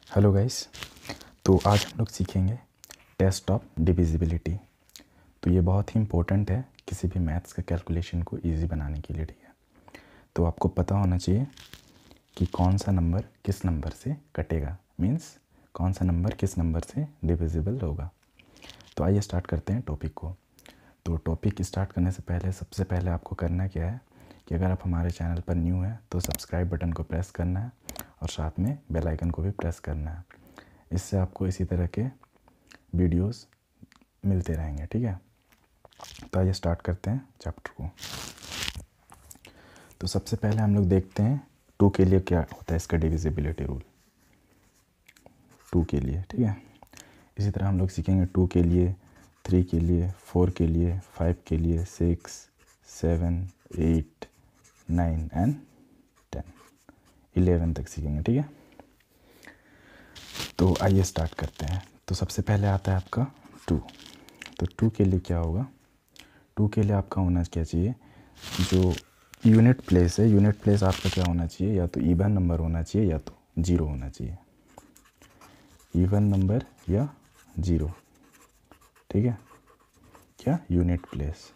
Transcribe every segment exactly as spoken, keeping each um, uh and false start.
Hello guys, तो आज हम लोग सीखेंगे टेस्ट ऑफ डिविजिबिलिटी। तो ये बहुत ही इम्पोर्टेंट है किसी भी मैथ्स का कैलकुलेशन को इजी बनाने के लिए, ठीक है। तो आपको पता होना चाहिए कि कौन सा नंबर किस नंबर से कटेगा, मीन्स कौन सा नंबर किस नंबर से डिविजिबल होगा। तो आइए स्टार्ट करते हैं टॉपिक को। तो टॉपिक स्टार्ट करने से पहले सबसे पहले आपको करना क्या है कि अगर आप हमारे चैनल पर न्यू हैं तो सब्सक्राइब बटन को प्रेस करना है और साथ में बेल आइकन को भी प्रेस करना है। इससे आपको इसी तरह के वीडियोस मिलते रहेंगे, ठीक है। तो आइए स्टार्ट करते हैं चैप्टर को। तो सबसे पहले हम लोग देखते हैं टू के लिए क्या होता है इसका डिविजिबिलिटी रूल, टू के लिए, ठीक है। इसी तरह हम लोग सीखेंगे टू के लिए, थ्री के लिए, फोर के लिए, फाइव के लिए, six, seven, eight, nine and ten, eleven तक सीखेंगे, ठीक है। तो आइए स्टार्ट करते हैं। तो सबसे पहले आता है आपका टू। तो टू के लिए क्या होगा, टू के लिए आपका होना क्या चाहिए, जो यूनिट प्लेस है, यूनिट प्लेस आपका क्या होना चाहिए, या तो इवन नंबर होना चाहिए या तो ज़ीरो होना चाहिए, इवन नंबर या ज़ीरो, ठीक है। क्या यूनिट प्लेस,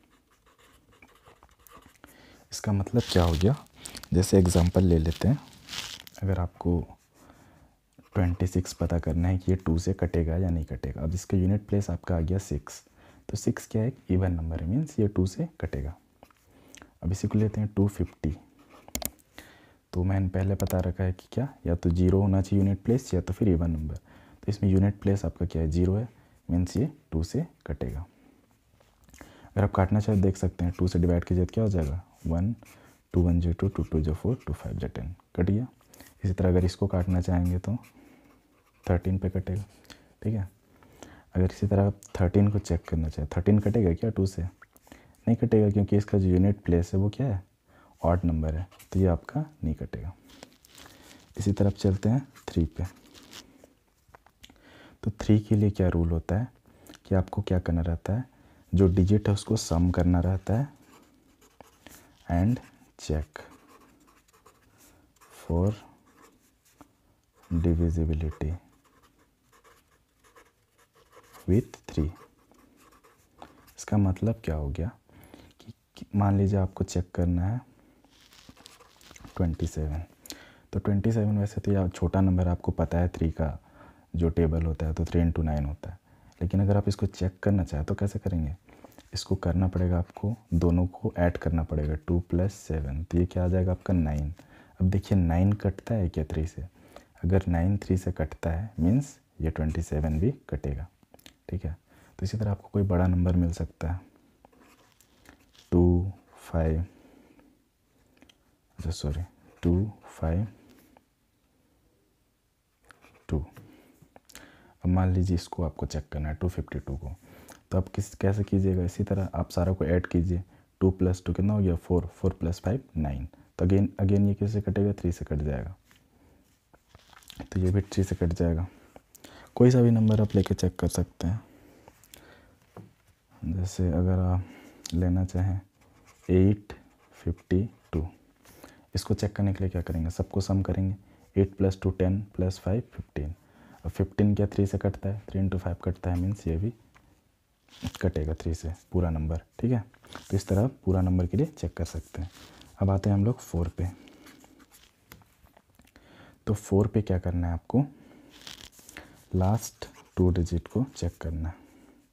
इसका मतलब क्या हो गया, जैसे एग्जांपल ले लेते हैं। अगर आपको छब्बीस पता करना है कि ये टू से कटेगा या नहीं कटेगा। अब इसका यूनिट प्लेस आपका आ गया सिक्स, तो सिक्स क्या है, एक इवन नंबर है, मीन्स ये टू से कटेगा। अब इसी को लेते हैं टू फिफ्टी। तो मैंने पहले बता रखा है कि क्या, या तो जीरो होना चाहिए यूनिट प्लेस या तो फिर इवन नंबर। तो इसमें यूनिट प्लेस आपका क्या है, जीरो है, मीन्स ये टू से कटेगा। अगर आप काटना चाहे देख सकते हैं, टू से डिवाइड कीजिए तो क्या हो जाएगा, वन, टू वन जो टू, टू टू जो फोर, टू फाइव जो टेन, कट गया। इसी तरह अगर इसको काटना चाहेंगे तो थर्टीन पे कटेगा, ठीक है। अगर इसी तरह आप थर्टीन को चेक करना चाहें, थर्टीन कटेगा क्या टू से, नहीं कटेगा, क्योंकि इसका जो यूनिट प्लेस है वो क्या है, ऑड नंबर है, तो ये आपका नहीं कटेगा। इसी तरफ चलते हैं थ्री पे। तो थ्री के लिए क्या रूल होता है कि आपको क्या करना रहता है, जो डिजिट है उसको सम करना रहता है and check for divisibility with three. इसका मतलब क्या हो गया कि, कि मान लीजिए आपको चेक करना है ट्वेंटी सेवन। तो ट्वेंटी सेवन वैसे तो यार छोटा नंबर, आपको पता है थ्री का जो टेबल होता है तो थ्री इंटू नाइन होता है। लेकिन अगर आप इसको चेक करना चाहें तो कैसे करेंगे, इसको करना पड़ेगा आपको, दोनों को ऐड करना पड़ेगा, टू प्लस सेवन, तो ये क्या आ जाएगा आपका नाइन। अब देखिए नाइन कटता है क्या थ्री से, अगर नाइन थ्री से कटता है मीन्स ये ट्वेंटी सेवन भी कटेगा, ठीक है। तो इसी तरह आपको कोई बड़ा नंबर मिल सकता है, टू फाइव, अच्छा सॉरी टू फाइव टू। अब मान लीजिए इसको आपको चेक करना है टू फिफ्टी टू को, तो आप किस कैसे कीजिएगा, इसी तरह आप सारा को ऐड कीजिए, टू प्लस टू कितना हो गया four, four plus five nine. तो अगेन अगेन ये किससे कटेगा, थ्री से कट जाएगा, तो ये भी थ्री से कट जाएगा। कोई सा भी नंबर आप लेके चेक कर सकते हैं, जैसे अगर आप लेना चाहें एट फिफ्टी टू, इसको चेक करने के लिए क्या करेंगे, सबको सम करेंगे, eight plus two ten plus five fifteen. अब फिफ्टीन क्या थ्री से कटता है, थ्री इंटू फाइव कटता है, मीन्स ये भी कटेगा थ्री से पूरा नंबर, ठीक है। तो इस तरह पूरा नंबर के लिए चेक कर सकते हैं। अब आते हैं हम लोग फोर पे। तो फोर पे क्या करना है आपको, लास्ट टू डिजिट को चेक करना है,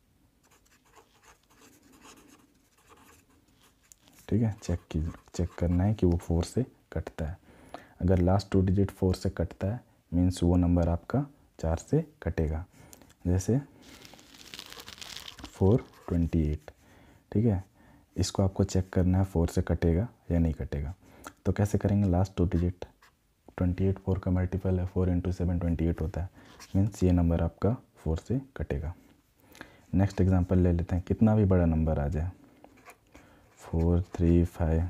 ठीक है। चेक की चेक करना है कि वो फोर से कटता है। अगर लास्ट टू डिजिट फोर से कटता है मीन्स वो नंबर आपका चार से कटेगा, जैसे फोर ट्वेंटी एट, ठीक है। इसको आपको चेक करना है फोर से कटेगा या नहीं कटेगा। तो कैसे करेंगे, last two digit, twenty eight four का मल्टीपल है, four into seven twenty eight होता है, मीन्स ये नंबर आपका फोर से कटेगा। नेक्स्ट एग्जांपल ले लेते हैं, कितना भी बड़ा नंबर आ जाए, four three five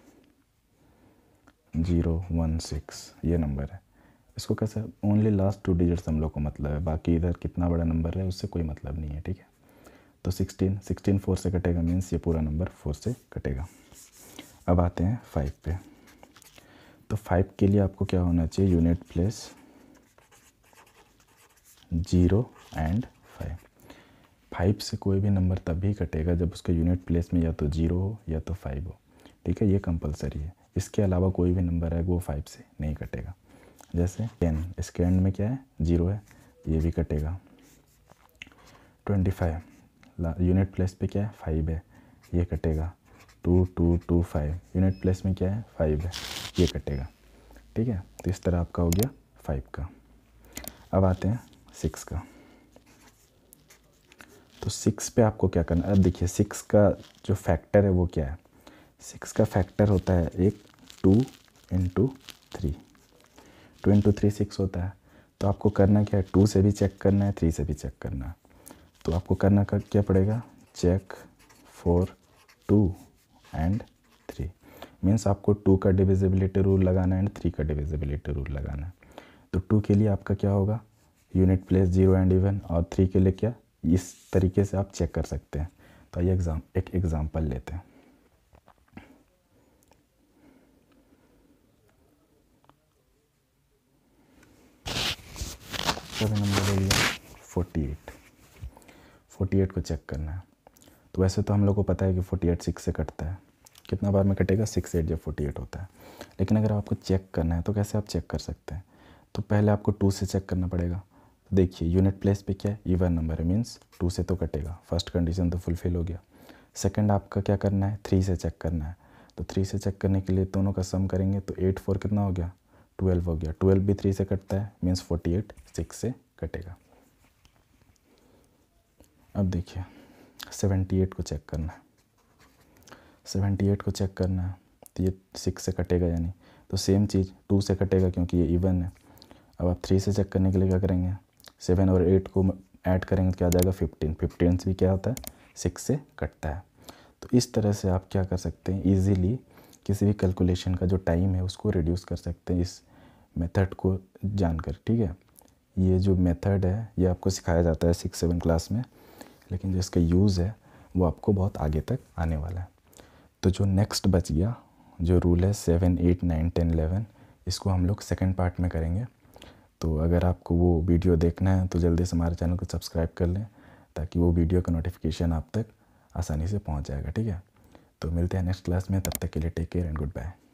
zero one six ये नंबर है, इसको कैसे, ओनली लास्ट टू डिजिट्स हम लोग को मतलब है, बाकी इधर कितना बड़ा नंबर है उससे कोई मतलब नहीं है, ठीक है। तो सिक्सटीन, सिक्सटीन फोर से कटेगा, मीन्स ये पूरा नंबर फोर से कटेगा। अब आते हैं फाइव पे। तो फाइव के लिए आपको क्या होना चाहिए, unit place zero and five. Five से कोई भी नंबर तभी कटेगा जब उसका यूनिट प्लेस में या तो जीरो हो या तो फाइव हो, ठीक है, ये कंपलसरी है। इसके अलावा कोई भी नंबर है वो फाइव से नहीं कटेगा। जैसे टेन, इसके एंड में क्या है, जीरो है, ये भी कटेगा। ट्वेंटी फाइव, यूनिट प्लेस पे क्या है, फाइव है, ये कटेगा। Two two two five, unit place में क्या है, फाइव है, ये कटेगा, ठीक है। तो इस तरह आपका हो गया फाइव का। अब आते हैं सिक्स का। तो सिक्स पे आपको क्या करना है, अब देखिए सिक्स का जो फैक्टर है वो क्या है, सिक्स का फैक्टर होता है एक two into three, two into three six होता है। तो आपको करना क्या है, टू से भी चेक करना है, थ्री से भी चेक करना है। तो आपको करना का क्या पड़ेगा, check for two and three, means आपको टू का डिविजिबिलिटी रूल लगाना है एंड थ्री का डिविजिबिलिटी रूल लगाना है। तो टू के लिए आपका क्या होगा, unit place zero and even, और थ्री के लिए क्या, इस तरीके से आप चेक कर सकते हैं। तो ये एग्जाम एक एग्जांपल लेते हैं। सेवन नंबर ले लिया, फोर्टी एट, फोर्टी एट को चेक करना है। तो वैसे तो हम लोग को पता है कि फोर्टी एट सिक्स से कटता है, कितना बार में कटेगा, सिक्स एट जब फोर्टी एट होता है। लेकिन अगर आपको चेक करना है तो कैसे आप चेक कर सकते हैं, तो पहले आपको टू से चेक करना पड़ेगा। तो देखिए यूनिट प्लेस पे क्या है, इवन नंबर है, मीन्स टू से तो कटेगा, फर्स्ट कंडीशन तो फुलफिल हो गया। सेकंड आपका क्या करना है, थ्री से चेक करना है। तो थ्री से चेक करने के लिए दोनों का सम करेंगे, तो एट फोर कितना हो गया, ट्वेल्व हो गया, ट्वेल्व भी थ्री से कटता है, मीन्स फोर्टी एट सिक्स से कटेगा। अब देखिए सेवेंटी एट को चेक करना है, सेवेंटी एट को चेक करना है, तो ये सिक्स से कटेगा यानी, तो सेम चीज़ टू से कटेगा क्योंकि ये इवन है। अब आप थ्री से चेक करने के लिए क्या करेंगे, सेवन और एट को ऐड करेंगे तो क्या आ जाएगा, फिफ्टीन, फिफ्टीन से भी क्या होता है, सिक्स से कटता है। तो इस तरह से आप क्या कर सकते हैं, ईज़िली किसी भी कैलकुलेशन का जो टाइम है उसको रिड्यूस कर सकते हैं इस मेथड को जानकर, ठीक है। ये जो मेथड है ये आपको सिखाया जाता है सिक्स सेवन क्लास में, लेकिन जो इसका यूज़ है वो आपको बहुत आगे तक आने वाला है। तो जो नेक्स्ट बच गया जो रूल है seven eight nine ten eleven, इसको हम लोग सेकंड पार्ट में करेंगे। तो अगर आपको वो वीडियो देखना है तो जल्दी से हमारे चैनल को सब्सक्राइब कर लें, ताकि वो वीडियो का नोटिफिकेशन आप तक आसानी से पहुंच जाएगा, ठीक है। तो मिलते हैं नेक्स्ट क्लास में, तब तक के लिए take care and good bye.